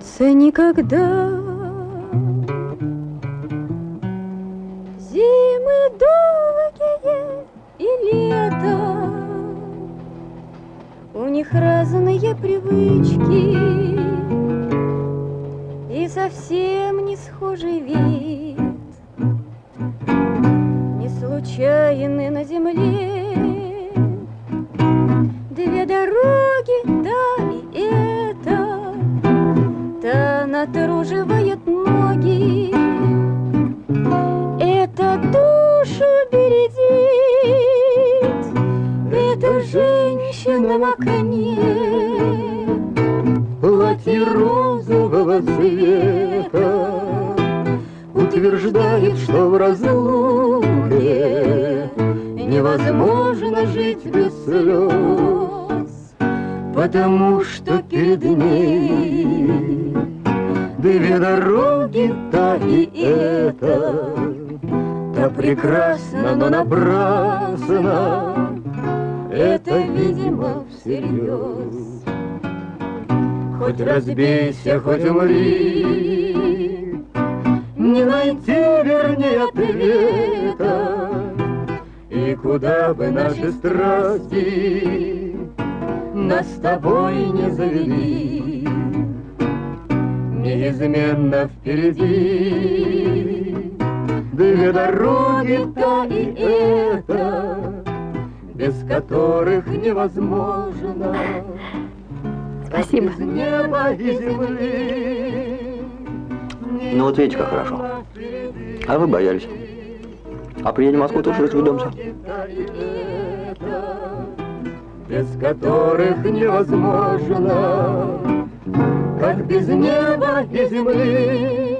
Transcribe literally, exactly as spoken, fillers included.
кончится никогда. Зимы долгие и лето, у них разные привычки и совсем не схожий вид. Не случайны на земле две дороги, да и эта, та натруживает ноги, это душу бередит, это женщина в окне, платье розового цвета, утверждает, что в разлуке невозможно жить без слез, потому что перед ней две дороги, та и эта, та прекрасна, но напрасно, это, видимо, всерьез. Хоть разбейся, хоть умри, не найти, вернее, ответа. И куда бы наши страсти нас с тобой не завели, неизменно впереди две дороги, та и эта, без которых невозможно. Спасибо. Без неба и земли. Ну вот видите, как хорошо. А вы боялись. А приедем в Москву, тоже разведемся. Без которых невозможно, как без неба и земли.